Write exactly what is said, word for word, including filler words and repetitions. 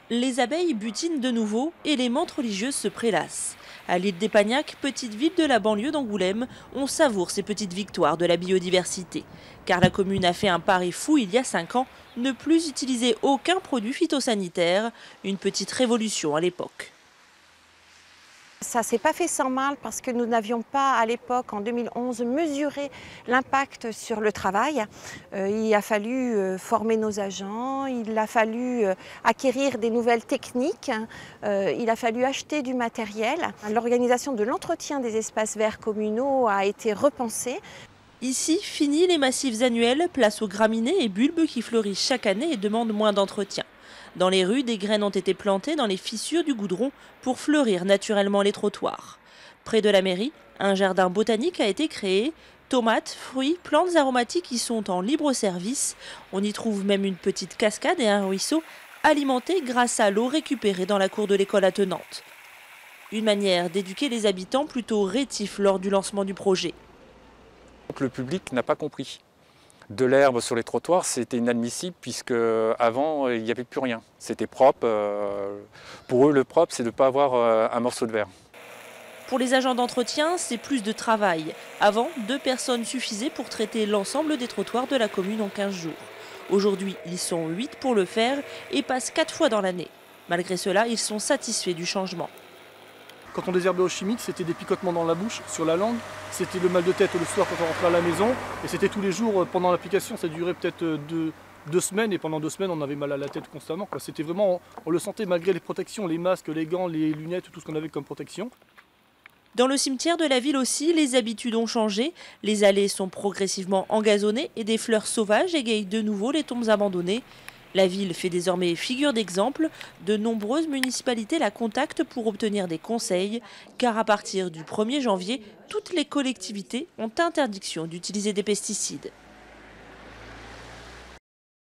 Les abeilles butinent de nouveau et les menthes religieuses se prélassent. À l'île d'Épagnac, petite ville de la banlieue d'Angoulême, on savoure ces petites victoires de la biodiversité. Car la commune a fait un pari fou il y a cinq ans, ne plus utiliser aucun produit phytosanitaire, une petite révolution à l'époque. Ça ne s'est pas fait sans mal parce que nous n'avions pas à l'époque, en deux mille onze, mesuré l'impact sur le travail. Euh, il a fallu euh, former nos agents, il a fallu euh, acquérir des nouvelles techniques, euh, il a fallu acheter du matériel. L'organisation de l'entretien des espaces verts communaux a été repensée. Ici, fini les massifs annuels, place aux graminées et bulbes qui fleurissent chaque année et demandent moins d'entretien. Dans les rues, des graines ont été plantées dans les fissures du goudron pour fleurir naturellement les trottoirs. Près de la mairie, un jardin botanique a été créé. Tomates, fruits, plantes aromatiques y sont en libre service. On y trouve même une petite cascade et un ruisseau alimentés grâce à l'eau récupérée dans la cour de l'école attenante. Une manière d'éduquer les habitants plutôt rétifs lors du lancement du projet. Le public n'a pas compris. De l'herbe sur les trottoirs, c'était inadmissible puisque avant il n'y avait plus rien. C'était propre. Pour eux, le propre, c'est de ne pas avoir un morceau de verre. Pour les agents d'entretien, c'est plus de travail. Avant, deux personnes suffisaient pour traiter l'ensemble des trottoirs de la commune en quinze jours. Aujourd'hui, ils sont huit pour le faire et passent quatre fois dans l'année. Malgré cela, ils sont satisfaits du changement. Quand on désherbait au chimique, c'était des picotements dans la bouche, sur la langue. C'était le mal de tête le soir quand on rentrait à la maison. Et c'était tous les jours pendant l'application. Ça durait peut-être deux, deux semaines. Et pendant deux semaines, on avait mal à la tête constamment. C'était vraiment, on le sentait malgré les protections, les masques, les gants, les lunettes, tout ce qu'on avait comme protection. Dans le cimetière de la ville aussi, les habitudes ont changé. Les allées sont progressivement engazonnées et des fleurs sauvages égayent de nouveau les tombes abandonnées. La ville fait désormais figure d'exemple. De nombreuses municipalités la contactent pour obtenir des conseils, car à partir du premier janvier, toutes les collectivités ont interdiction d'utiliser des pesticides.